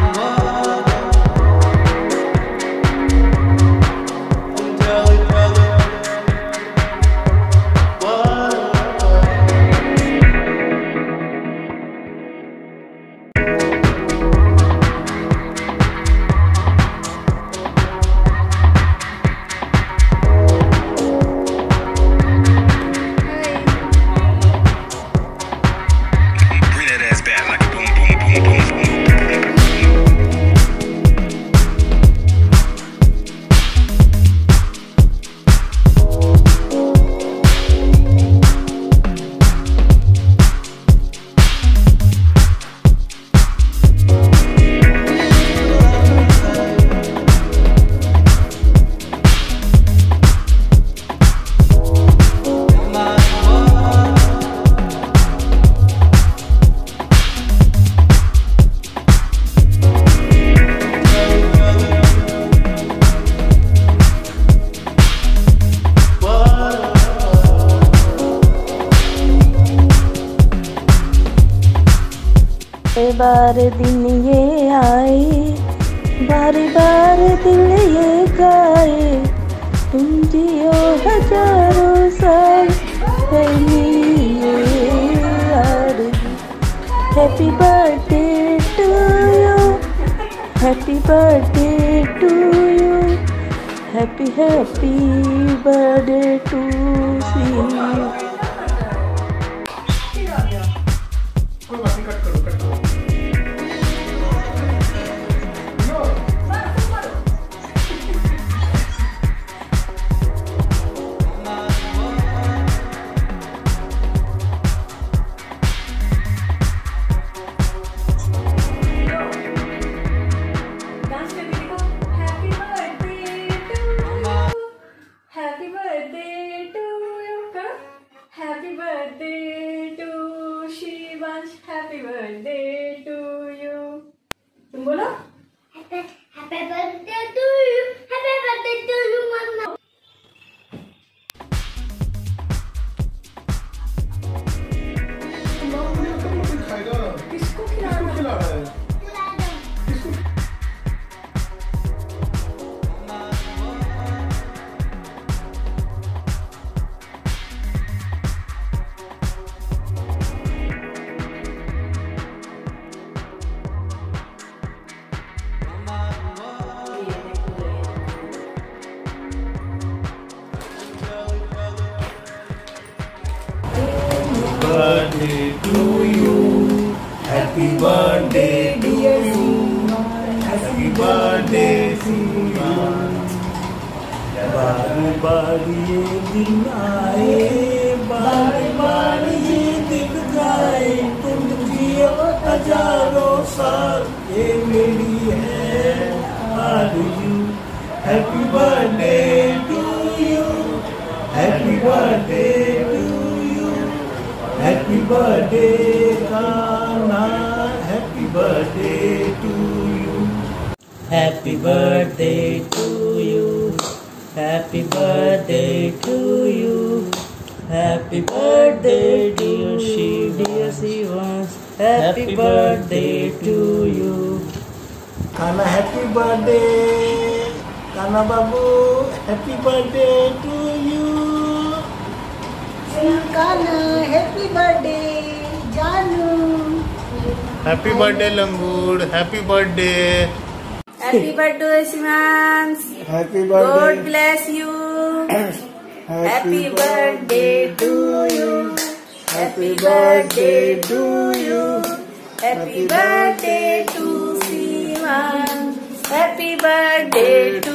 बार दिन ये आए, बार बार दिल ये गाए, तुम जियो हजारों साल है ये यार। Happy birthday to you, happy birthday to you, happy happy birthday to see you. Happy birthday to Shivansh, happy birthday to you. तुम बोलो happy birthday to you, happy birthday to you मम्मा। किसको खिला रहा है? Birthday to you, happy birthday to you, happy birthday to you। बार बार ये दिन आए, बार बार ये दिन जाए, तुम जियो हजारों साल, ये मेरी है आरज़ू। Happy birthday to you, happy birthday to you, happy birthday Kana, happy birthday to you, happy birthday to you, happy birthday to you, happy birthday dear Shivansh, happy birthday to you। Kana happy birthday, Kana babu, happy birthday to you। Kana happy birthday Janu, Happy birthday Langur, happy birthday, Happy birthday Shivansh, happy God birthday, bless you। Happy birthday to you, happy birthday to you, happy birthday to Shivansh, happy birthday to